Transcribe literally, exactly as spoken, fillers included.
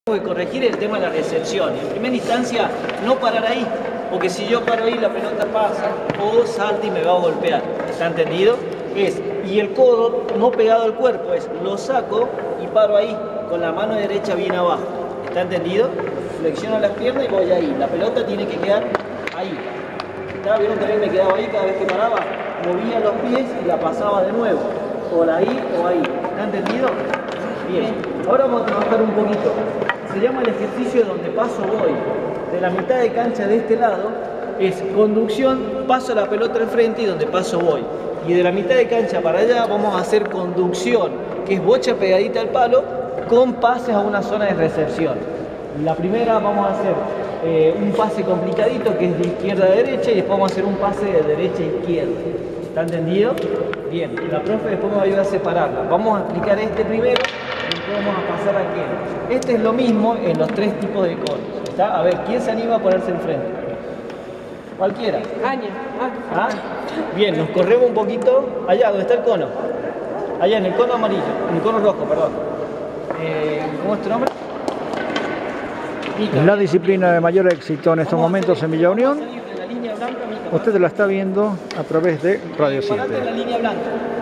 Tengo que corregir el tema de la recepción. En primera instancia, no parar ahí, porque si yo paro ahí, la pelota pasa o salta y me va a golpear. ¿Está entendido? Es, y el codo no pegado al cuerpo, es lo saco y paro ahí, con la mano derecha bien abajo. ¿Está entendido? Flexiono las piernas y voy ahí. La pelota tiene que quedar ahí. ¿Está? ¿Vieron que a mí me quedaba ahí cada vez que paraba? Movía los pies y la pasaba de nuevo. Por ahí o ahí. ¿Está entendido? Bien. Ahora vamos a trabajar un poquito. Se llama el ejercicio donde paso voy. De la mitad de cancha de este lado es conducción, paso la pelota al frente y donde paso voy. Y de la mitad de cancha para allá vamos a hacer conducción, que es bocha pegadita al palo con pases a una zona de recepción. La primera vamos a hacer eh, un pase complicadito que es de izquierda a derecha y después vamos a hacer un pase de derecha a izquierda. ¿Está entendido? Bien, la profe después me va a ayudar a separarla. Vamos a explicar este primero y después vamos a pasar a aquel. Este es lo mismo en los tres tipos de conos. ¿Está? A ver, ¿quién se anima a ponerse enfrente? Cualquiera. Aña. ¿Ah? Bien, nos corremos un poquito allá, donde está el cono. Allá, en el cono amarillo, en el cono rojo, perdón. Eh, ¿Cómo es tu nombre? La disciplina de mayor éxito en estos momentos en Villa Unión, usted la está viendo a través de Radio siete. En la línea blanca.